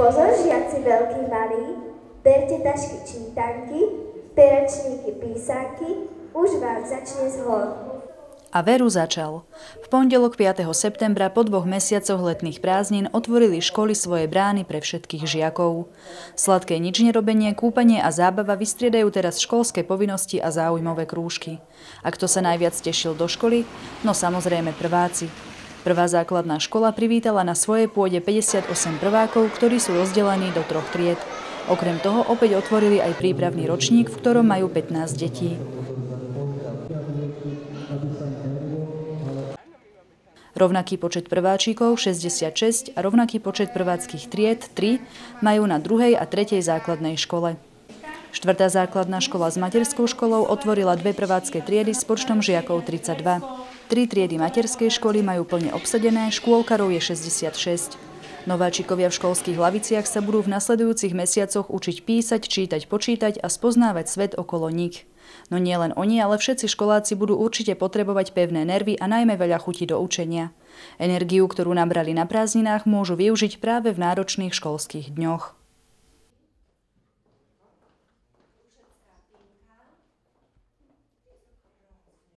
Pozor, žiaci veľkí malí, berte tašky čítanky, peračníky písanky, už vám začne zhod. A veru začal. V pondelok 5. septembra po 2 mesiacoch letných prázdnin otvorili školy svoje brány pre všetkých žiakov. Sladké ničnerobenie, kúpanie a zábava vystriedajú teraz školské povinnosti a záujmové krúžky. A kto sa najviac tešil do školy? No samozrejme prváci. Prvá základná škola privítala na svojej pôde 58 prvákov, ktorí sú rozdelení do 3 tried. Okrem toho opäť otvorili aj prípravný ročník, v ktorom majú 15 detí. Rovnaký počet prváčikov 66 a rovnaký počet prváckych tried 3 majú na 2. a 3. základnej škole. 4. základná škola s materskou školou otvorila 2 prvácké triedy s počtom žiakov 32. 3 triedy materskej školy majú plne obsadené, škôlkarov je 66. Nováčikovia v školských laviciach sa budú v nasledujúcich mesiacoch učiť písať, čítať, počítať a spoznávať svet okolo nich. No nie len oni, ale všetci školáci budú určite potrebovať pevné nervy a najmä veľa chuti do učenia. Energiu, ktorú nabrali na prázdninách, môžu využiť práve v náročných školských dňoch.